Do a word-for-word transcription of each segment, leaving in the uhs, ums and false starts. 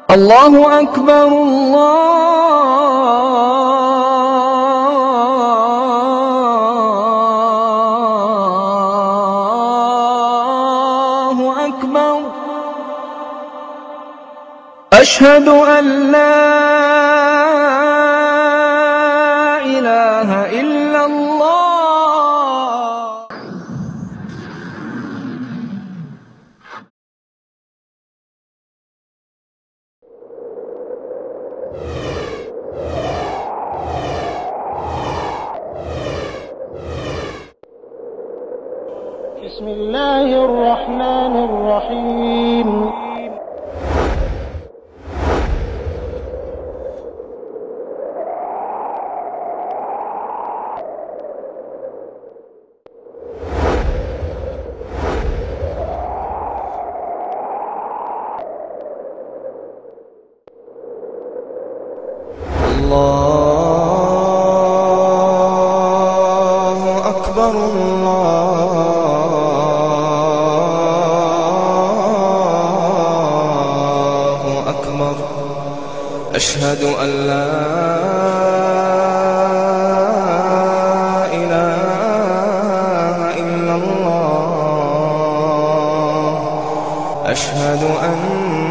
اللہ اکبر اللہ اکبر اشہد ان لا الہ الا اللہ. بسم اللہ الرحمن الرحیم. اللہ اکبر اللہ اکبر اشہد ان لا الہ الا اللہ اشہد ان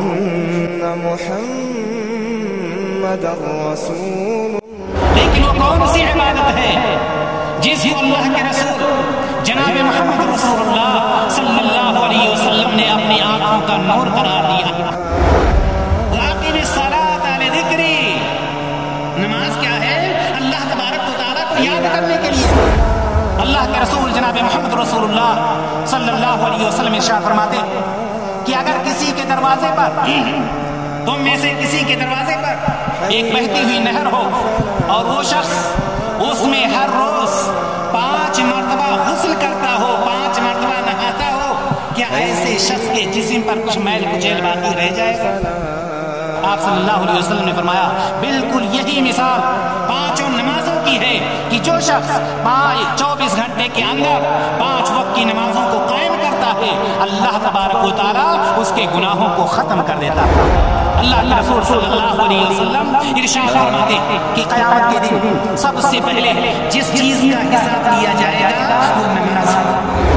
محمد رسول. لیکن وہ کون سی عبادت ہے جس کو اللہ کے رسول جناب محمد رسول اللہ صلی اللہ علیہ وسلم نے اپنی آنکھوں کا نور قرار دیا؟ وَأَقِمِ الصَّلَاةَ لِذِكْرِي. نماز کیا ہے؟ اللہ تبارک و تعالیٰ کو یاد کرنے کے لیے. اللہ کے رسول جناب محمد رسول اللہ صلی اللہ علیہ وسلم ارشاد فرماتے کہ اگر کسی کے دروازے پر تم میں سے کسی کے دروازے پر ایک بہتی ہوئی نہر ہو اور وہ شخص اس میں ہر روز پانچ مرتبہ غسل کرتا ہو، پانچ مرتبہ نہاتا ہو، کیا ایسے شخص کے جسم پر کچھ میل کچیل باقی رہ جائے گا؟ آپ صلی اللہ علیہ وسلم نے فرمایا بالکل یہی مثال پانچوں نمازوں کی ہے کہ جو شخص پانچ چوبیس گھنٹے کے اندر پانچ وقت کی نمازوں کو قائم کرتا ہے، اللہ تبارک و تعالیٰ اس کے گناہوں کو ختم کر دیتا ہے. اللہ کے رسول صلی اللہ علیہ وسلم ارشاد فرماتے کہ قیامت کے دن سب سے پہلے جس چیز کا حساب لیا جائے گا وہ نماز ہے.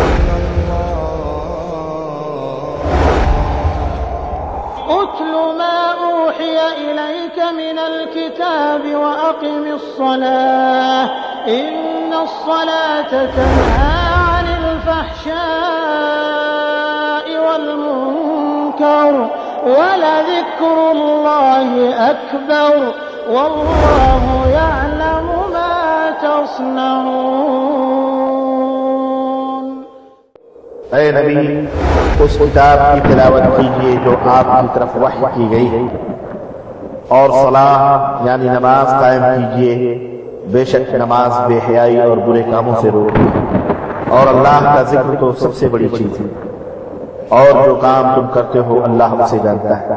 اتل ما اوحی الیک من الكتاب واقم الصلاة ان الصلاة تنہی عن الفحشاء والمنکر وَلَذِكْرُ اللَّهِ أَكْبَرُ وَاللَّهُ يَعْلَمُ مَا تَصْنَعُونَ. اے نبی اس کتاب کی تلاوت کیجیے جو آپ کی طرف وحی کی گئی ہے، اور صلاح یعنی نماز قائم کیجیے، بے شک نماز بے حیائی اور برے کاموں سے روکے، اور اللہ کا ذکر تو سب سے بڑی چیز ہے، اور جو کام تم کرتے ہو اللہ اسے جانتا ہے.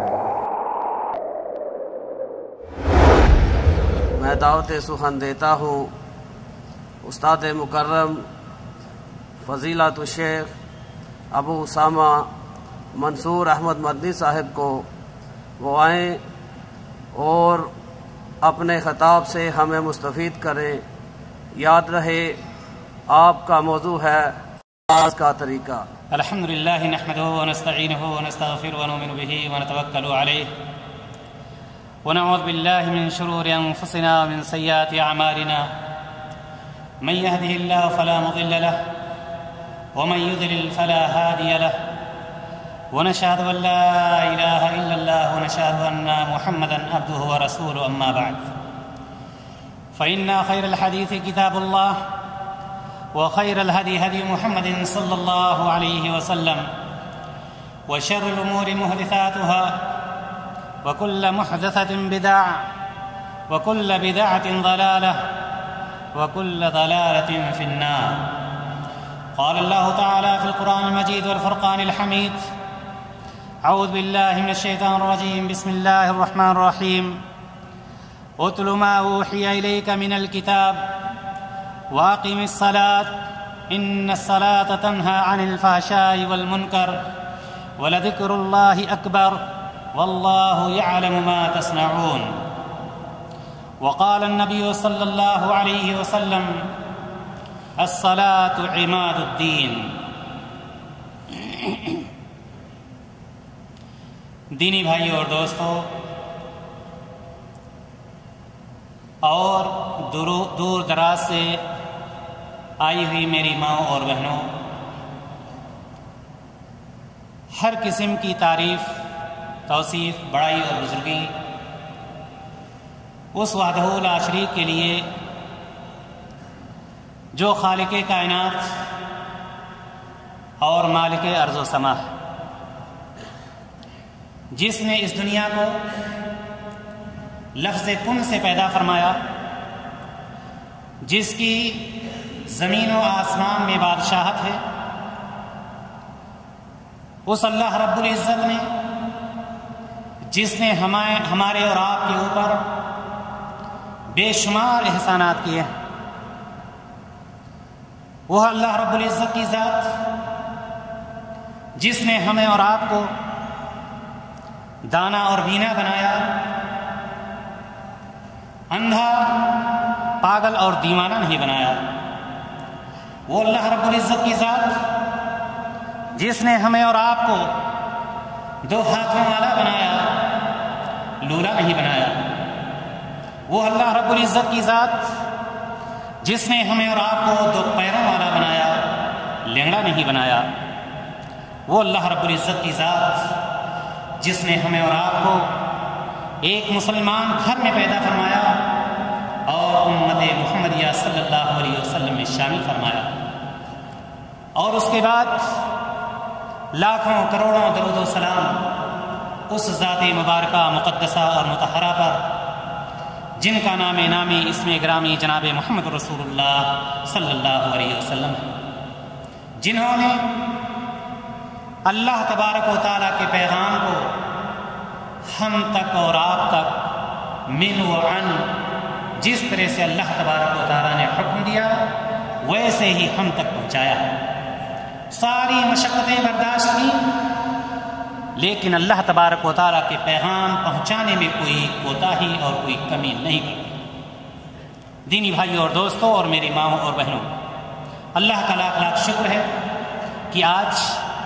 میں دعوت سخن دیتا ہوں استاد مکرم فضیلت الشیخ ابو اسامہ منصور احمد مدنی صاحب کو وہ آئیں اور اپنے خطاب سے ہمیں مستفید کریں. یاد رہے آپ کا موضوع ہے نماز کا طریقہ. الحمد لله نحمده ونستعينه ونستغفره ونؤمن به ونتوكل عليه ونعوذ بالله من شرور أنفسنا ومن سيئات أعمالنا من يهده الله فلا مضل له ومن يضلل فلا هادي له ونشهد أن لا إله إلا الله ونشهد أن محمدا عبده ورسوله. أما بعد فإن خير الحديث كتاب الله وخير الهدي هدي محمد صلى الله عليه وسلم وشر الأمور محدثاتها وكل محدثة بدعة وكل بدعة ضلالة وكل ضلالة في النار. قال الله تعالى في القرآن المجيد والفرقان الحميد أعوذ بالله من الشيطان الرجيم بسم الله الرحمن الرحيم اتل ما أوحي إليك من الكتاب واقم الصلاة ان الصلاة تنہی عن الفحشاء والمنکر ولذکر اللہ اکبر واللہ یعلم ما تصنعون۔ وقال النبی صلی اللہ علیہ وسلم الصلاۃ عماد الدین۔ دینی بھائیوں اور دوستوں اور دور دراز سے آئی ہوئی میری ماں اور بہنوں، ہر قسم کی تعریف، توصیف، بڑائی اور بزرگی اس وحدہ لا شریک کے لیے جو خالق کائنات اور مالک ارض و سما ہے، جس نے اس دنیا کو لفظ کن سے پیدا فرمایا، جس کی زمین و آسمان میں بادشاہت ہے، اس اللہ رب العزت نے جس نے ہمارے اور آپ کے اوپر بے شمار احسانات کیے ہیں، وہ اللہ رب العزت کی ذات جس نے ہمیں اور آپ کو دانا اور بینا بنایا، اندھا، پاگل اور دیوانہ نہیں بنایا، وہ اللہ رب العزت کی ذات جس نے ہمیں اور آپ کو دو ہاتھوں والا بنایا، لولا نہیں بنایا، وہ اللہ رب العزت کی ذات جس نے ہمیں اور آپ کو دو پیروں والا بنایا، لنگڑا نہیں بنایا، وہ اللہ رب العزت کی ذات جس نے ہمیں اور آپ کو ایک مسلمان گھر میں پیدا فرمایا اور امت محمدیہ صلی اللہ علیہ وسلم میں شامل فرمایا، اور اس کے بعد لاکھوں کروڑوں درود و سلام اس ذات مبارکہ مقدسہ اور مطہرہ پر جن کا نام نامی اسم گرامی جناب محمد رسول اللہ صلی اللہ علیہ وسلم ہے، جنہوں نے اللہ تبارک و تعالیٰ کے پیغام کو ہم تک اور آپ تک من و عن جس طرح سے اللہ تبارک و تعالیٰ نے حکم دیا ویسے ہی ہم تک پہنچایا، ساری مشقتیں برداشت کی، لیکن اللہ تبارک و تعالیٰ کے پیغام پہنچانے میں کوئی کوتاہی اور کوئی کمی نہیں کی۔ دینی بھائیوں اور دوستوں اور میری ماؤں اور بہنوں، اللہ کا لاکھ لاکھ شکر ہے کہ آج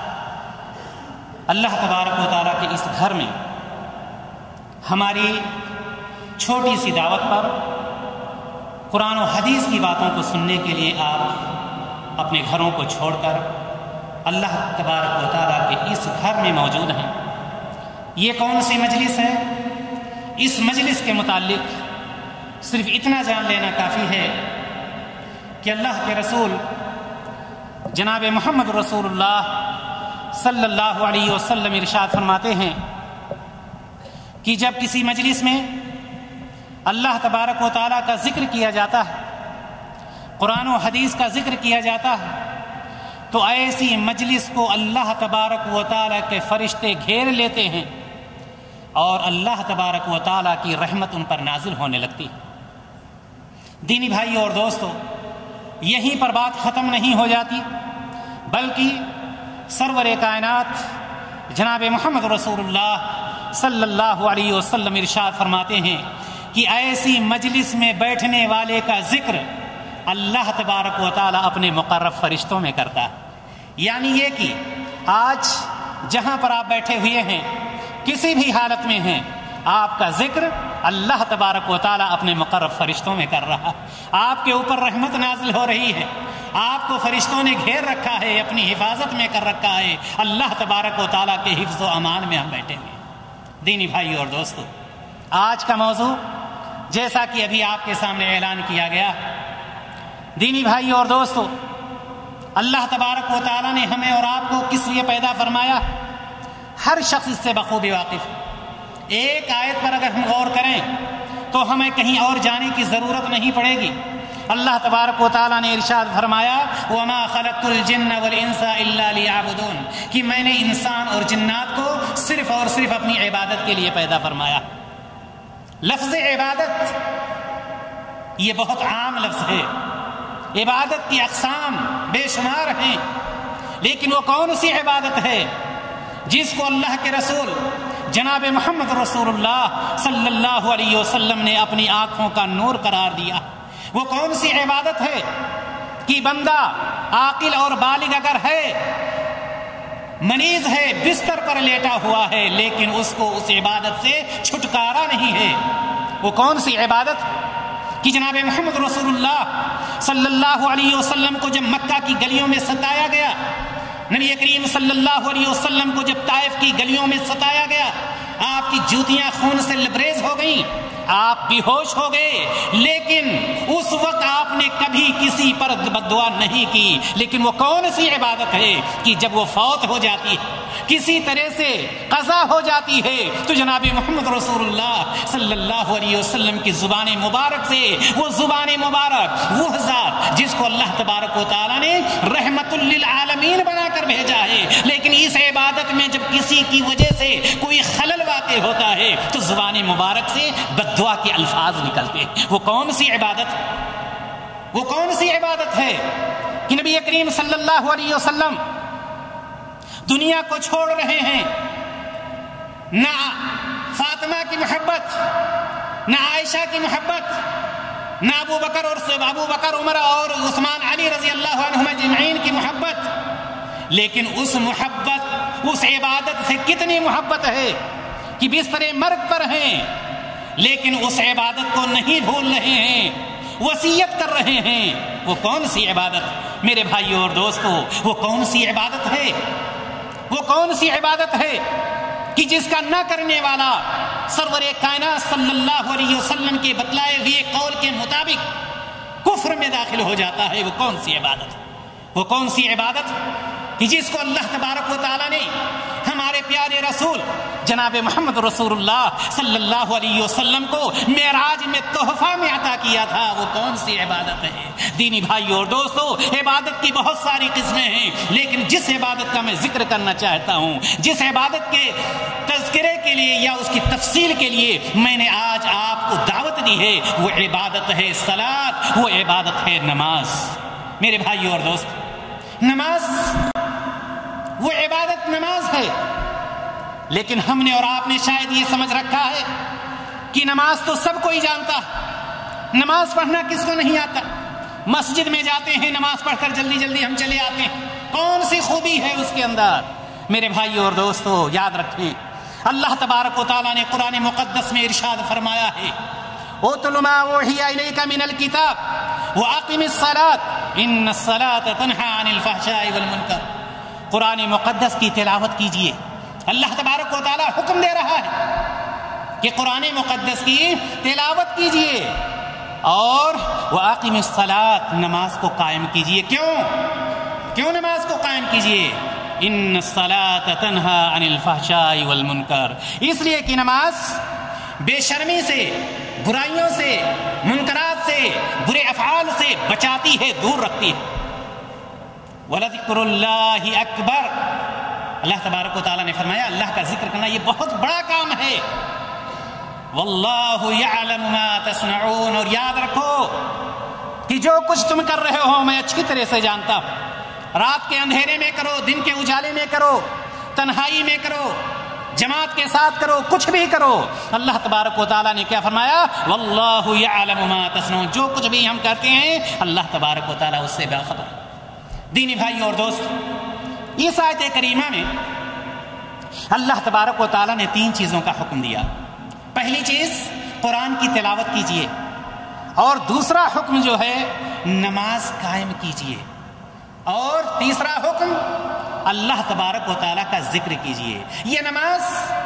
اللہ تبارک و تعالیٰ کے اس گھر میں ہماری چھوٹی سی دعوت پر قرآن و حدیث کی باتوں کو سننے کے لیے آپ اپنے گھروں کو چھوڑ کر اللہ تبارک و تعالیٰ کے اس گھر میں موجود ہیں۔ یہ کون سی مجلس ہے؟ اس مجلس کے متعلق صرف اتنا جان لینا کافی ہے کہ اللہ کے رسول جناب محمد رسول اللہ صلی اللہ علیہ وسلم ارشاد فرماتے ہیں کہ جب کسی مجلس میں اللہ تبارک و تعالیٰ کا ذکر کیا جاتا ہے، قرآن و حدیث کا ذکر کیا جاتا ہے، تو ایسی مجلس کو اللہ تبارک و تعالیٰ کے فرشتے گھیر لیتے ہیں اور اللہ تبارک و تعالیٰ کی رحمت ان پر نازل ہونے لگتی ہے۔ دینی بھائیوں اور دوستوں، یہیں پر بات ختم نہیں ہو جاتی، بلکہ سرور کائنات جناب محمد رسول اللہ صلی اللہ علیہ وسلم ارشاد فرماتے ہیں کہ ایسی مجلس میں بیٹھنے والے کا ذکر اللہ تبارک و تعالیٰ اپنے مقرب فرشتوں میں کرتا ہے، یعنی یہ کہ آج جہاں پر آپ بیٹھے ہوئے ہیں، کسی بھی حالت میں ہیں، آپ کا ذکر اللہ تبارک و تعالیٰ اپنے مقرب فرشتوں میں کر رہا ہے، آپ کے اوپر رحمت نازل ہو رہی ہے، آپ کو فرشتوں نے گھیر رکھا ہے، اپنی حفاظت میں کر رکھا ہے، اللہ تبارک و تعالیٰ کے حفظ و امان میں ہم بیٹھے ہوئے۔ دینی بھائیوں اور دوستوں، آج کا موضوع جیسا کہ ابھی آپ کے سامنے اعلان کیا گیا، دینی بھائیوں اور دوستوں، اللہ تبارک و تعالیٰ نے ہمیں اور آپ کو کس لیے پیدا فرمایا، ہر شخص اس سے بخوبی واقف ہے۔ ایک آیت پر اگر ہم غور کریں تو ہمیں کہیں اور جانے کی ضرورت نہیں پڑے گی۔ اللہ تبارک و تعالیٰ نے ارشاد فرمایا وَمَا خَلَقْتُ الْجِنَّ وَالْإِنسَ إِلَّا لِيَعْبُدُونَ، کہ میں نے انسان اور جنات کو صرف اور صرف اپنی عبادت کے لیے پیدا فرمایا۔ لفظ عبادت یہ بہت عام لفظ ہے، عبادت کی اقسام بے شمار ہیں، لیکن وہ کون سی عبادت ہے جس کو اللہ کے رسول جناب محمد رسول اللہ صلی اللہ علیہ وسلم نے اپنی آنکھوں کا نور قرار دیا۔ وہ کون سی عبادت ہے کہ بندہ عاقل اور بالغ اگر ہے، مریض ہے، بستر پر لیٹا ہوا ہے، لیکن اس کو اس عبادت سے چھٹکارا نہیں ہے؟ وہ کون سی عبادت کہ جناب محمد رسول اللہ صلی اللہ علیہ وسلم کو جب مکہ کی گلیوں میں ستایا گیا، نبی کریم صلی اللہ علیہ وسلم کو جب طائف کی گلیوں میں ستایا گیا، آپ کی جوتیاں خون سے لبریز ہو گئیں، آپ بے ہوش ہو گئے، لیکن اس وقت آپ نے کبھی کسی پر بد دعا نہیں کی۔ لیکن وہ کون سی عبادت ہے کہ جب وہ فوت ہو جاتی ہے، کسی طرح سے قضا ہو جاتی ہے، تو جناب محمد رسول اللہ صلی اللہ علیہ وسلم کی زبان مبارک سے، وہ زبان مبارک، وہ ذات جس کو اللہ تبارک و تعالیٰ نے رحمت للعالمین بنا کر بھیجا ہے، لیکن اس عبادت میں جب کسی کی وجہ سے کوئی خلل واقع ہوتا ہے تو زبان مبارک سے بد دعا کے الفاظ نکلتے ہیں۔ وہ کون سی عبادت وہ کون سی عبادت ہے کہ نبی کریم صلی اللہ علیہ وسلم دنیا کو چھوڑ رہے ہیں، نہ فاطمہ کی محبت، نہ عائشہ کی محبت، نہ ابو بکر اور ابو بکر عمر اور عثمان علی رضی اللہ عنہم اجمعین کی محبت، لیکن اس محبت، اس عبادت سے کتنی محبت ہے کہ بستر مرگ پر ہیں، لیکن اس عبادت کو نہیں بھول رہے ہیں، وصیت کر رہے ہیں۔ وہ کون سی عبادت میرے بھائیوں اور دوستوں؟ وہ کون سی عبادت ہے وہ کون سی عبادت ہے کہ جس کا نہ کرنے والا سرور کائنات صلی اللہ علیہ وسلم کے بتلائے ہوئے قول کے مطابق کفر میں داخل ہو جاتا ہے؟ وہ کون سی عبادت وہ کون سی عبادت کہ جس کو اللہ تبارک و تعالیٰ نے ہمارے پیارے رسول جناب محمد رسول اللہ صلی اللہ علیہ وسلم کو معراج میں تحفہ میں عطا کیا تھا؟ وہ کون سی عبادت ہے؟ دینی بھائیوں اور دوستوں، عبادت کی بہت ساری قسمیں ہیں، لیکن جس عبادت کا میں ذکر کرنا چاہتا ہوں، جس عبادت کے تذکرے کے لیے یا اس کی تفصیل کے لیے میں نے آج آپ کو دعوت دی ہے، وہ عبادت ہے صلاۃ، وہ عبادت ہے نماز۔ میرے بھائیوں اور دوست، نماز، وہ عبادت نماز ہے، لیکن ہم نے اور آپ نے شاید یہ سمجھ رکھا ہے کہ نماز تو سب کو ہی جانتا، نماز پڑھنا کس کو نہیں آتا؟ مسجد میں جاتے ہیں، نماز پڑھ کر جلدی جلدی ہم چلے آتے ہیں، کون سی خوبی ہے اس کے اندر؟ میرے بھائیوں اور دوستو، یاد رکھیں، اللہ تبارک و تعالیٰ نے قرآن مقدس میں ارشاد فرمایا ہے، اُتْلُ مَا أُوحِيَ إِلَيْكَ مِنَ الْكِتَابِ وَأَقِمِ الصَّلَاةَ إِنَّ الصَّلَاةَ تَنْهَىٰ عَنِ الْفَحْشَاءِ وَالْمُنكَرِ۔ قرآن مقدس کی تلاوت کیجئے، اللہ تبارک و تعالیٰ حکم دے رہا ہے کہ قرآن مقدس کی تلاوت کیجئے اور وَأَقِمِ الصَّلَاةَ، نماز کو قائم کیجئے۔ کیوں کیوں نماز کو قائم کیجئے؟ إِنَّ الصَّلَاةَ تَنْهَىٰ عَنِ الْفَحْشَاءِ وَالْمُنكَرِ، اس لیے کہ نماز بے شرمی سے، برائیوں سے، منکرات سے، برے افعال سے بچاتی ہے، دور رکھتی ہے۔ وَلَذِكْرُ اللَّهِ أَكْبَرُ، اللہ تبارک و تعالیٰ نے فرمایا اللہ کا ذکر کرنا یہ بہت بڑا کام ہے۔ وَاللَّهُ يَعْلَمُ مَا تَصْنَعُونَ، اور یاد رکھو کہ جو کچھ تم کر رہے ہو میں اچھی طرح سے جانتا ہوں، رات کے اندھیرے میں کرو، دن کے اجالے میں کرو، تنہائی میں کرو، جماعت کے ساتھ کرو، کچھ بھی کرو، اللہ تبارک و تعالیٰ نے کیا فرمایا؟ وَاللَّهُ يَعْلَمُ مَا تَصْنَعُونَ، جو کچھ بھی ہم کرتے ہیں اللہ تبارک و تعالیٰ اس سے باخبر۔ دینی بھائیوں اور دوست، اس آیت کریمہ میں اللہ تبارک و تعالیٰ نے تین چیزوں کا حکم دیا۔ پہلی چیز قرآن کی تلاوت کیجئے، اور دوسرا حکم جو ہے نماز قائم کیجئے، اور تیسرا حکم اللہ تبارک و تعالیٰ کا ذکر کیجئے۔ یہ نماز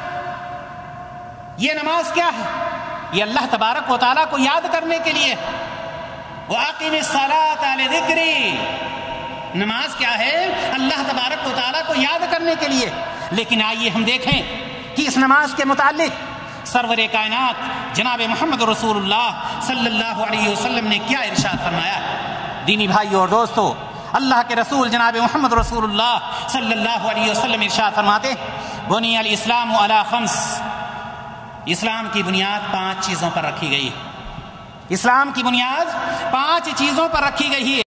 یہ نماز کیا ہے؟ یہ اللہ تبارک و تعالیٰ کو یاد کرنے کے لیے۔ وَأَقِمِ الصَّلَاةَ لِذِكْرِي، نماز کیا ہے؟ اللہ تبارک و تعالیٰ کو یاد کرنے کے لیے۔ لیکن آئیے ہم دیکھیں کہ اس نماز کے متعلق سرور کائنات جناب محمد رسول اللہ صلی اللہ علیہ وسلم نے کیا ارشاد فرمایا؟ دینی بھائیوں اور دوستو، اللہ کے رسول جناب محمد رسول اللہ صلی اللہ علیہ وسلم ارشاد فرماتے، بنی الاسلام علی خمس، اسلام کی بنیاد پانچ چیزوں پر رکھی گئی ہے۔ اسلام کی بنیاد پانچ چیزوں پر رکھی گئی ہے۔